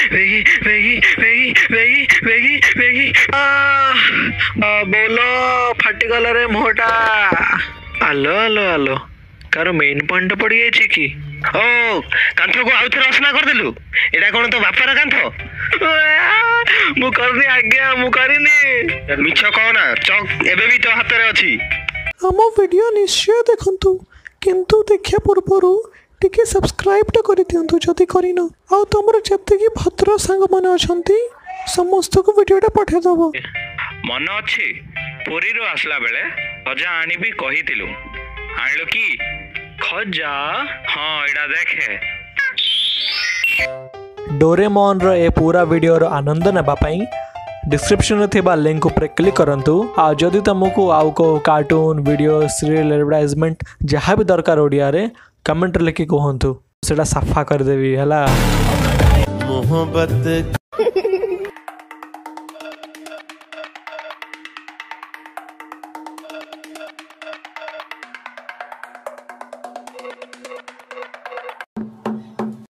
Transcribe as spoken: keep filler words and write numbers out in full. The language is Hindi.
वेगी वेगी वेगी वेगी वेगी वेगी आ आ, बोलो फाटिगल रे मोहटा। आलो आलो आलो कार मेन पॉइंट पड़ जाइए कि ओ कांथ को आउ थे असना कर देलु एटा कोन तो बापार कांथ मु करनी आज्ञा मु करिनी मिछ कहना चक एबे भी तो हाथ रे अछि। हम वीडियो निश्चय देखंतु किंतु देखिया पूर्वरु टिके सब्सक्राइब तो करि दियंतु जदी करिनो आ तमरो जत्ते की भद्र संग मन अछंती समस्त को वीडियोटा पठे दबो। मन अछि पुरी रो आसला बेले खजा आनी भी कहितिलु आनलो की खजा हां एडा देखे। डोरेमोन रो ए पूरा वीडियो रो आनंद नेबा पई डिस्क्रिप्शन थिबा लिंक ऊपर क्लिक करंतु आ जदि तुमको आउ को कार्टून वीडियो सीरियल एडवर्टाइजमेंट जहाँ भी दरकार ओडिया रे कमेंट लिखि कहंतु सेटा सफा कर देबी हला। मोहब्बत